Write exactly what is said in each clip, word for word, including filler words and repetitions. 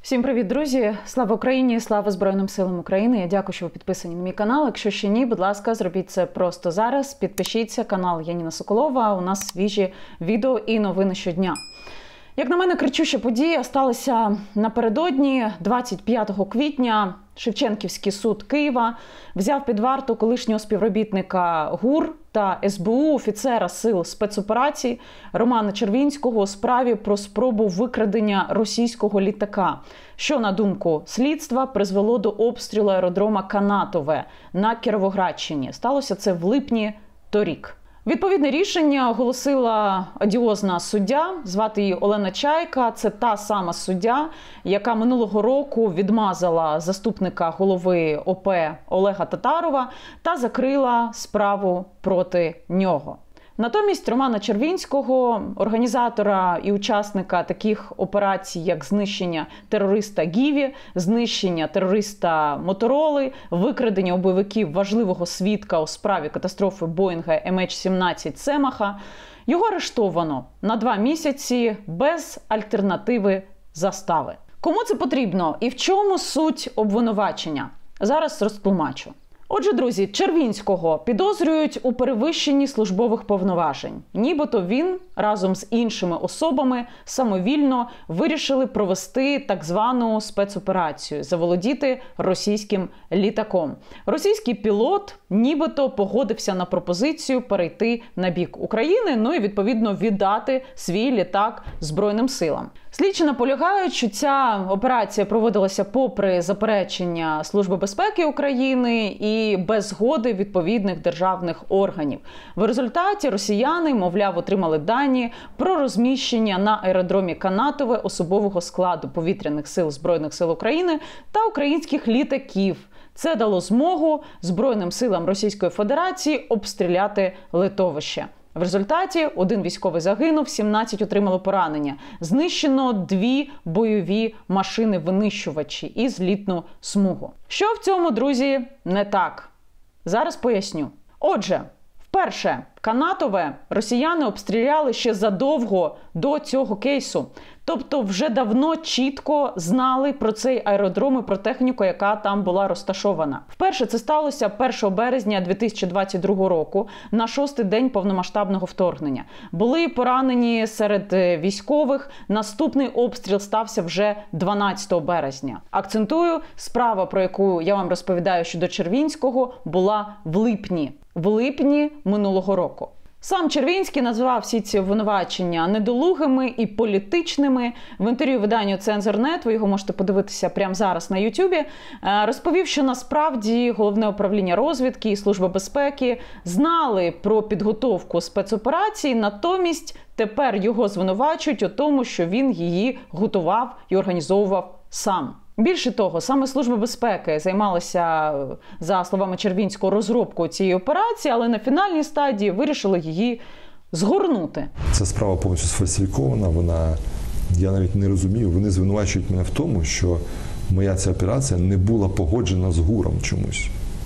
Всім привіт, друзі! Слава Україні! Слава Збройним силам України! Я дякую, що ви підписані на мій канал. Якщо ще ні, будь ласка, зробіть це просто зараз. Підпишіться, канал Яніна Соколова. У нас свіжі відео і новини щодня. Як на мене, кричуща подія сталася напередодні, двадцять п'ятого квітня. Шевченківський суд Києва взяв під варту колишнього співробітника ГУР та ес бе у, офіцера сил спецоперацій Романа Червінського у справі про спробу викрадення російського літака, що, на думку слідства, призвело до обстрілу аеродрома Канатове на Кіровоградщині. Сталося це в липні торік. Відповідне рішення оголосила одіозна суддя, звати її Олена Чайка. Це та сама суддя, яка минулого року відмазала заступника голови о пе Олега Татарова та закрила справу проти нього. Натомість Романа Червінського, організатора і учасника таких операцій, як знищення терориста Гіві, знищення терориста Мотороли, викрадення у бойовиків важливого свідка у справі катастрофи Боїнга ем ейч сімнадцять Семаха, його арештовано на два місяці без альтернативи застави. Кому це потрібно і в чому суть обвинувачення? Зараз розтлумачу. Отже, друзі, Червінського підозрюють у перевищенні службових повноважень. Нібито він разом з іншими особами самовільно вирішили провести так звану спецоперацію – заволодіти російським літаком. Російський пілот нібито погодився на пропозицію перейти на бік України, ну і відповідно віддати свій літак Збройним силам. Слідчі наполягають, що ця операція проводилася попри заперечення Служби безпеки України і без згоди відповідних державних органів. В результаті росіяни, мовляв, отримали дані про розміщення на аеродромі Канатове особового складу повітряних сил Збройних сил України та українських літаків. Це дало змогу Збройним силам Російської Федерації обстріляти литовище. В результаті один військовий загинув, сімнадцять отримали поранення. Знищено дві бойові машини-винищувачі і злітну смугу. Що в цьому, друзі, не так? Зараз поясню. Отже, вперше Канатове росіяни обстріляли ще задовго до цього кейсу. Тобто вже давно чітко знали про цей аеродром і про техніку, яка там була розташована. Вперше це сталося першого березня дві тисячі двадцять другого року, на шостий день повномасштабного вторгнення. Були поранені серед військових, наступний обстріл стався вже дванадцятого березня. Акцентую, справа, про яку я вам розповідаю щодо Червінського, була в липні. В липні минулого року. Сам Червінський назвав всі ці обвинувачення недолугими і політичними. В інтерв'ю виданню «Цензор.нет», ви його можете подивитися прямо зараз на Ютубі, розповів, що насправді Головне управління розвідки і Служба безпеки знали про підготовку спецоперації, натомість тепер його звинувачують у тому, що він її готував і організовував сам. Більше того, саме Служба безпеки займалася, за словами Червінського, розробкою цієї операції, але на фінальній стадії вирішили її згорнути. Ця справа повністю сфальсифікована, вона, я навіть не розумію, вони звинувачують мене в тому, що моя ця операція не була погоджена з ГУРом чомусь.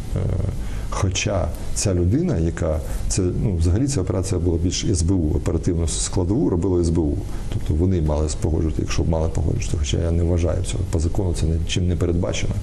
Хоча ця людина, яка, це, ну, взагалі ця операція була більш ес бе у, оперативну складову робила ес бе у. Тобто вони мали погоджувати, якщо б мали погоджувати, хоча я не вважаю цього. По закону це нічим не передбачено.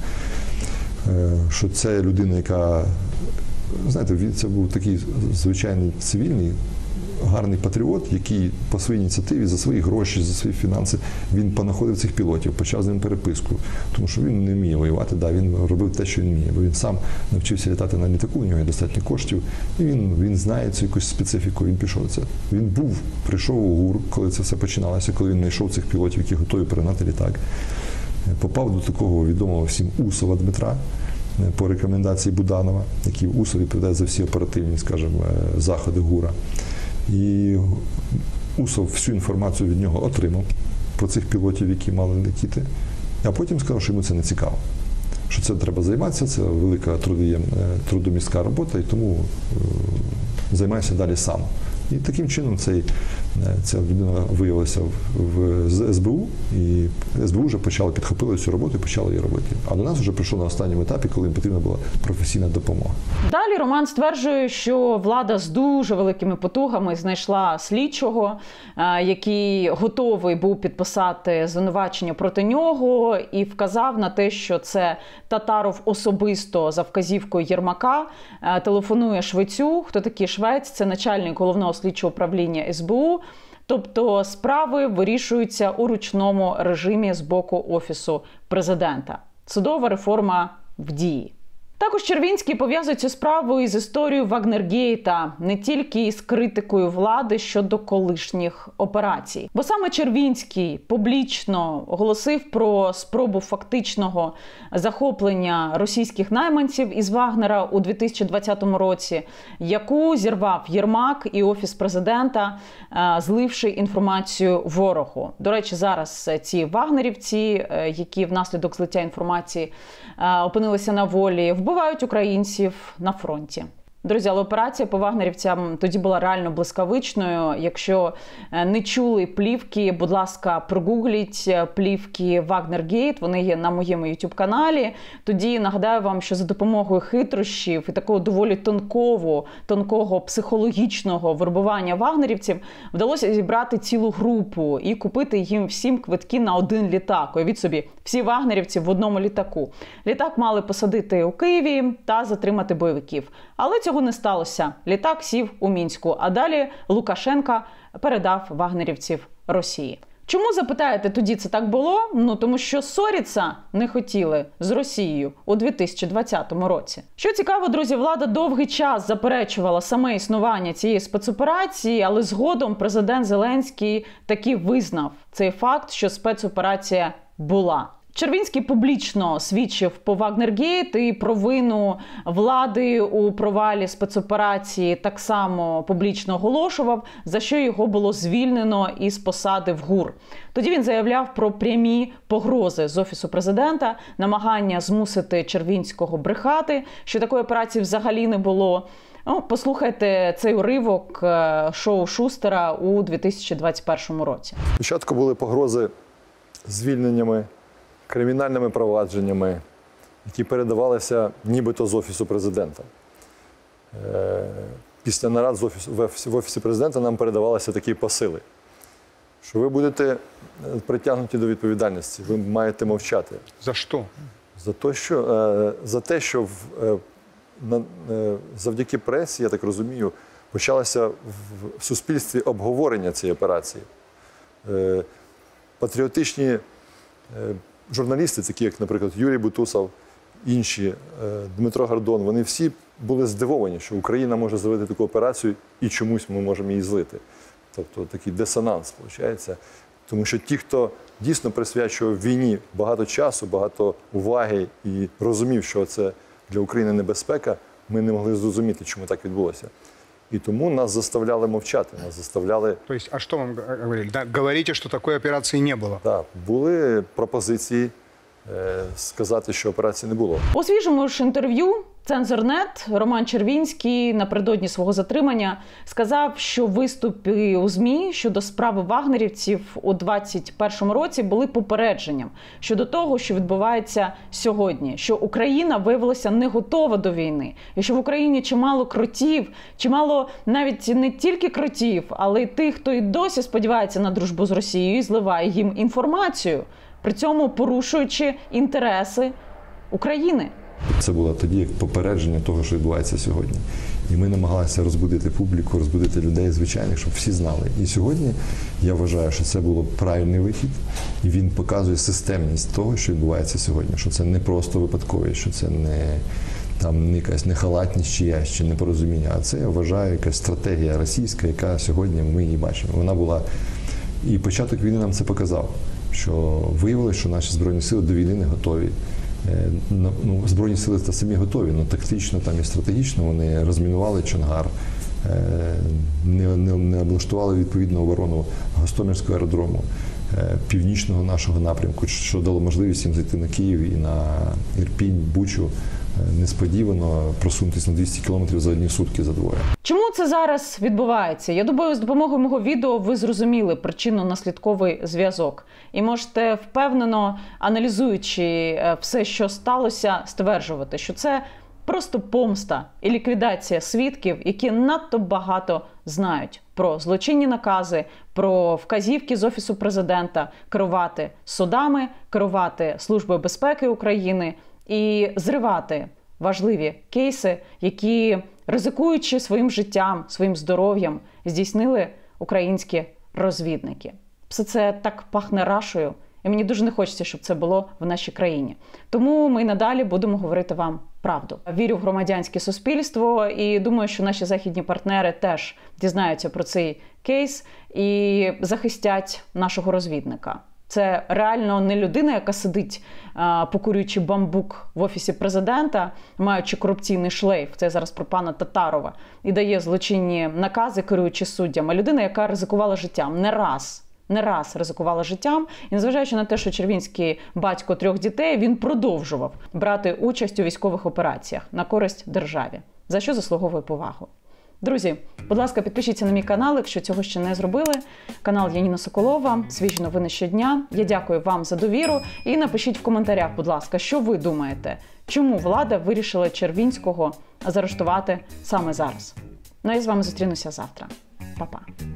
Що це людина, яка, знаєте, це був такий звичайний цивільний, гарний патріот, який по своїй ініціативі, за свої гроші, за свої фінанси, він понаходив цих пілотів, почав з ним переписку. Тому що він не вміє воювати, да, він робив те, що він вміє, бо він сам навчився літати на літаку, у нього є достатньо коштів, і він, він знає цю якусь специфіку, він пішов це. Він був, прийшов у ГУР, коли це все починалося, коли він знайшов цих пілотів, які готові перегнати літак. Попав до такого відомого всім Усова Дмитра, по рекомендації Буданова, який Усов відповідає за всі оперативні, скажімо, заходи ГУРа. І Усов всю інформацію від нього отримав про цих пілотів, які мали летіти, а потім сказав, що йому це не цікаво. Що це треба займатися, це велика трудомістка робота, і тому займайся далі сам. І таким чином цей, ця людина виявилася в, в ес бе у, і ес бе у вже почали підхопили цю роботу і почали її робити. А до нас вже прийшло на останньому етапі, коли їм потрібна була професійна допомога. Далі Роман стверджує, що влада з дуже великими потугами знайшла слідчого, який готовий був підписати звинувачення проти нього, і вказав на те, що це Татаров особисто за вказівкою Єрмака телефонує Швецю. Хто такий Швець? Це начальник головного слідчого управління ес бе у. Тобто справи вирішуються у ручному режимі з боку Офісу президента. Судова реформа в дії. Також Червінський пов'язує цю справу із історією Вагнергейта, не тільки із критикою влади щодо колишніх операцій. Бо саме Червінський публічно оголосив про спробу фактичного захоплення російських найманців із Вагнера у дві тисячі двадцятому році, яку зірвав Єрмак і Офіс президента, зливши інформацію ворогу. До речі, зараз ці вагнерівці, які внаслідок злиття інформації опинилися на волі, вбивають українців на фронті. Друзі, але операція по вагнерівцям тоді була реально блискавичною. Якщо не чули плівки, будь ласка, прогугліть плівки Вагнергейт, вони є на моєму ютуб-каналі. Тоді нагадаю вам, що за допомогою хитрощів і такого доволі тонкого, тонкого психологічного вербування вагнерівців вдалося зібрати цілу групу і купити їм всім квитки на один літак. Уявіть собі, всі вагнерівці в одному літаку. Літак мали посадити у Києві та затримати бойовиків. Але цього не сталося. Літак сів у Мінську, а далі Лукашенка передав вагнерівців Росії. Чому, запитаєте, тоді це так було? Ну, тому що ссоритися не хотіли з Росією у дві тисячі двадцятому році. Що цікаво, друзі, влада довгий час заперечувала саме існування цієї спецоперації, але згодом президент Зеленський таки визнав цей факт, що спецоперація була. Червінський публічно свідчив по Вагнергейт і провину влади у провалі спецоперації так само публічно оголошував, за що його було звільнено із посади в ГУР. Тоді він заявляв про прямі погрози з Офісу президента, намагання змусити Червінського брехати, що такої операції взагалі не було. Ну, послухайте цей уривок шоу Шустера у дві тисячі двадцять першому році. Спочатку були погрози звільненнями, кримінальними провадженнями, які передавалися нібито з Офісу президента. Після нарад з офісу, в Офісі президента нам передавалися такі посили, що ви будете притягнуті до відповідальності, ви маєте мовчати. За що? За те, що, за те, що завдяки пресі, я так розумію, почалося в суспільстві обговорення цієї операції. Патріотичні журналісти, такі як, наприклад, Юрій Бутусов, інші, Дмитро Гордон, вони всі були здивовані, що Україна може зробити таку операцію і чомусь ми можемо її злити. Тобто такий дисонанс, виходить. Тому що ті, хто дійсно присвячував війні багато часу, багато уваги і розумів, що це для України небезпека, ми не могли зрозуміти, чому так відбулося. І тому нас заставляли мовчати, нас заставляли... Тобто, а що вам говорили? Да, говорите, що такої операції не було? Так, були пропозиції е, сказати, що операції не було. У свіжому ж інтерв'ю Цензор.нет Роман Червінський напередодні свого затримання сказав, що виступи у ЗМІ щодо справи вагнерівців у двадцять першому році були попередженням щодо того, що відбувається сьогодні, що Україна виявилася не готова до війни, і що в Україні чимало кротів, чимало навіть не тільки кротів, але й тих, хто і досі сподівається на дружбу з Росією і зливає їм інформацію, при цьому порушуючи інтереси України. Це було тоді як попередження того, що відбувається сьогодні. І ми намагалися розбудити публіку, розбудити людей звичайних, щоб всі знали. І сьогодні я вважаю, що це було правильний вихід. І він показує системність того, що відбувається сьогодні. Що це не просто випадковість, що це не, там, якась нехалатність чиясь, чи непорозуміння. А це, я вважаю, якась стратегія російська, яка сьогодні ми її бачимо. Вона була... І початок війни нам це показав. Що виявилося, що наші Збройні сили до війни не готові. Ну, Збройні сили та самі готові, але тактично там і стратегічно вони розмінували Чонгар, не, не, не облаштували відповідну оборону Гостомельського аеродрому, північного нашого напрямку, що дало можливість їм зайти на Київ і на Ірпінь, Бучу, несподівано просунутися на двісті кілометрів за одні сутки, за двоє. Чому це зараз відбувається? Я думаю, з допомогою мого відео ви зрозуміли причинно-наслідковий зв'язок. І можете впевнено, аналізуючи все, що сталося, стверджувати, що це просто помста і ліквідація свідків, які надто багато знають про злочинні накази, про вказівки з Офісу Президента керувати судами, керувати Службою безпеки України і зривати важливі кейси, які, ризикуючи своїм життям, своїм здоров'ям, здійснили українські розвідники. Все це так пахне рашою, і мені дуже не хочеться, щоб це було в нашій країні. Тому ми й надалі будемо говорити вам правду. Вірю в громадянське суспільство і думаю, що наші західні партнери теж дізнаються про цей кейс і захистять нашого розвідника. Це реально не людина, яка сидить, покурюючи бамбук в Офісі Президента, маючи корупційний шлейф, це зараз про пана Татарова, і дає злочинні накази, керуючи суддям, а людина, яка ризикувала життям не раз. Не раз ризикувала життям, і незважаючи на те, що Червінський батько трьох дітей, він продовжував брати участь у військових операціях на користь державі, за що заслуговує повагу. Друзі, будь ласка, підпишіться на мій канал, якщо цього ще не зробили. Канал Яніна Соколова, свіжі новини щодня. Я дякую вам за довіру і напишіть в коментарях, будь ласка, що ви думаєте, чому влада вирішила Червінського заарештувати саме зараз. Ну, я з вами зустрінуся завтра. Па-па.